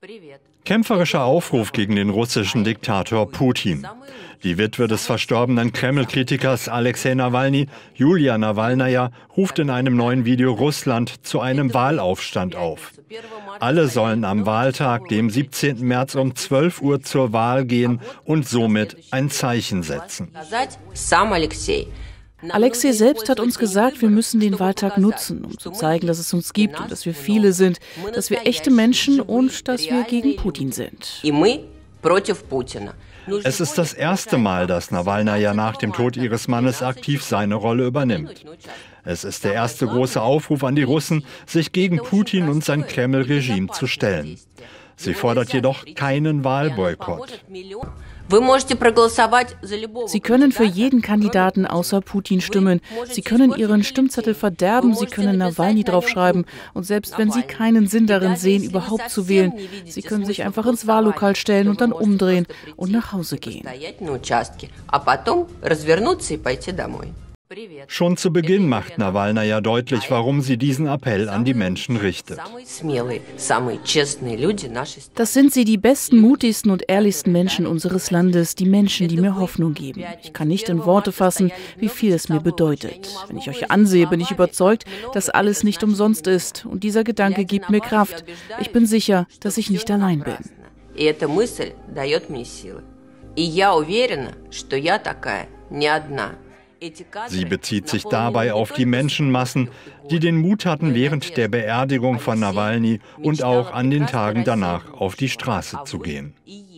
Kämpferischer Aufruf gegen den russischen Diktator Putin. Die Witwe des verstorbenen Kreml-Kritikers Alexei Nawalny, Julia Nawalnaja, ruft in einem neuen Video Russland zu einem Wahlaufstand auf. Alle sollen am Wahltag, dem 17. März um 12 Uhr zur Wahl gehen und somit ein Zeichen setzen. Alexei selbst hat uns gesagt, wir müssen den Wahltag nutzen, um zu zeigen, dass es uns gibt und dass wir viele sind, dass wir echte Menschen und dass wir gegen Putin sind. Es ist das erste Mal, dass Nawalnaja nach dem Tod ihres Mannes aktiv seine Rolle übernimmt. Es ist der erste große Aufruf an die Russen, sich gegen Putin und sein Kreml-Regime zu stellen. Sie fordert jedoch keinen Wahlboykott. Sie können für jeden Kandidaten außer Putin stimmen. Sie können Ihren Stimmzettel verderben, Sie können Nawalny draufschreiben. Und selbst wenn Sie keinen Sinn darin sehen, überhaupt zu wählen, Sie können sich einfach ins Wahllokal stellen und dann umdrehen und nach Hause gehen. Schon zu Beginn macht Nawalnaja deutlich, warum sie diesen Appell an die Menschen richtet. Das sind sie, die besten, mutigsten und ehrlichsten Menschen unseres Landes, die Menschen, die mir Hoffnung geben. Ich kann nicht in Worte fassen, wie viel es mir bedeutet. Wenn ich euch ansehe, bin ich überzeugt, dass alles nicht umsonst ist. Und dieser Gedanke gibt mir Kraft. Ich bin sicher, dass ich nicht allein bin. Sie bezieht sich dabei auf die Menschenmassen, die den Mut hatten, während der Beerdigung von Nawalny und auch an den Tagen danach auf die Straße zu gehen.